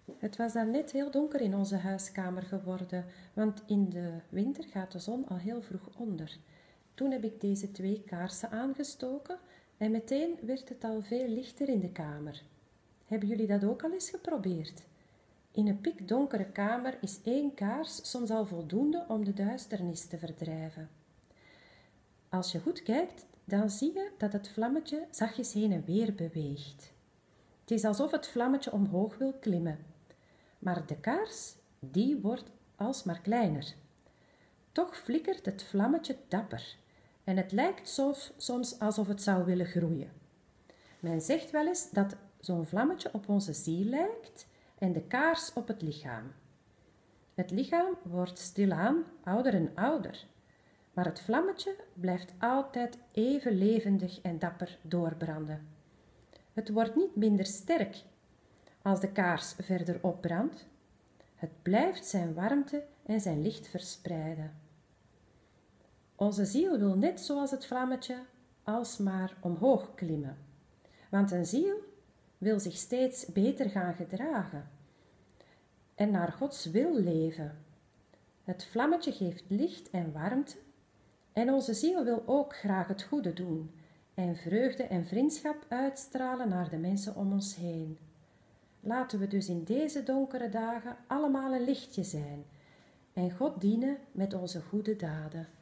Het was daarnet heel donker in onze huiskamer geworden, want in de winter gaat de zon al heel vroeg onder. Toen heb ik deze 2 kaarsen aangestoken en meteen werd het al veel lichter in de kamer. Hebben jullie dat ook al eens geprobeerd? In een pikdonkere kamer is 1 kaars soms al voldoende om de duisternis te verdrijven. Als je goed kijkt, dan zie je dat het vlammetje zachtjes heen en weer beweegt. Het is alsof het vlammetje omhoog wil klimmen. Maar de kaars, die wordt alsmaar kleiner. Toch flikkert het vlammetje dapper en het lijkt soms alsof het zou willen groeien. Men zegt wel eens dat zo'n vlammetje op onze ziel lijkt en de kaars op het lichaam. Het lichaam wordt stilaan ouder en ouder, maar het vlammetje blijft altijd even levendig en dapper doorbranden. Het wordt niet minder sterk als de kaars verder opbrandt. Het blijft zijn warmte en zijn licht verspreiden. Onze ziel wil net zoals het vlammetje alsmaar omhoog klimmen. Want een ziel wil zich steeds beter gaan gedragen en naar Gods wil leven. Het vlammetje geeft licht en warmte en onze ziel wil ook graag het goede doen en vreugde en vriendschap uitstralen naar de mensen om ons heen. Laten we dus in deze donkere dagen allemaal een lichtje zijn en God dienen met onze goede daden.